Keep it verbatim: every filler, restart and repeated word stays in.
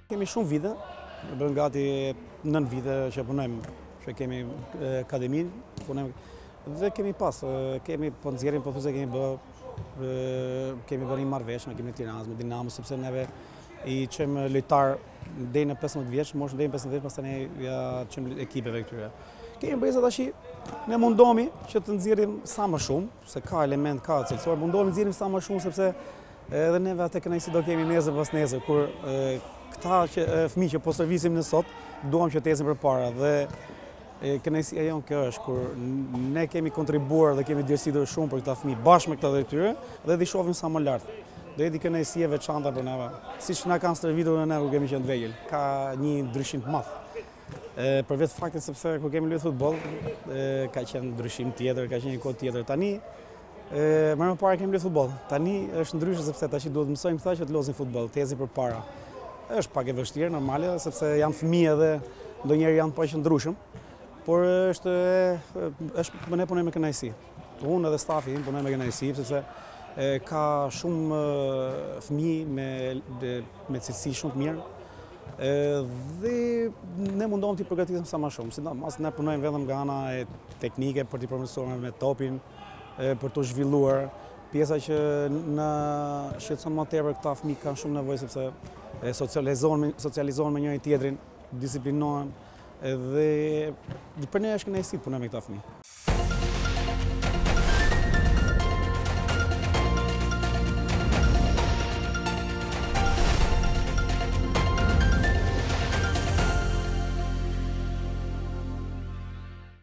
Kemi shumë vite, bën gati nëntë vite që punojmë, që kemi akademin, punojmë dhe kemi pas, kemi po nxjerrim pothuajse kemi bë kemi bërë një marrëveshje me Ekipin e Tiranës, me Dinamo, sepse neve i çojmë lojtar deri në pesëmbëdhjetë vjeç, moshën deri në pesëmbëdhjetë vjeç, pastaj ne ja çojmë ekipeve këtyre. Kemi breza tash, ne mundohemi që të nxjerrim sa më shumë, se ka element, ka cilësor, mundohemi të nxjerrim sa më shumë sepse edhe neve atë kënaqësi do kemi nesër pas nesër, kur këta që fëmijë që po servisim në sot, duam që të ecin përpara dhe kënaqësia jonë kjo është kur ne kemi kontribuar dhe kemi dërsitur shumë për këta fëmijë bashkë me këta dhe tyre dhe dhe i shohim sa më lart. Do jeti kënaqësi e veçantë për neve, siç na kanë stërvitur ne kur kemi qenë të vegjël. Ka një ndryshim të madh. Për vetë faktin sepse kur kemi luajtur futboll, ka qenë ndryshim tjetër, ka qenë një kohë tjetër. Tani më më parë kemi luajtur futboll. Tani është ndryshe sepse tash duhet mësojmë këta që të luajnë futboll, të ecin përpara. Është pak e vështirë, normale, sepse janë fëmijë dhe ndonjëherë janë pa qëndrueshëm, por është është ne punojmë me kënaqësi. Unë edhe stafi im punojmë me kënaqësi sepse ka shumë fëmijë me me cilësi shumë të mirë. Dhe ne mundohemi të përgatisim sa më shumë, sidomos ne punojmë vetëm nga ana e teknike për të përmirësuar me topin, për të zhvilluar. Pjesa që na shqetëson më tepër këta fëmijë kanë shumë nevojë sepse socializohen socializohen me njëri tjetrin, disiplinohen dhe për ne është kënaqësi të punojmë me këta fëmijë.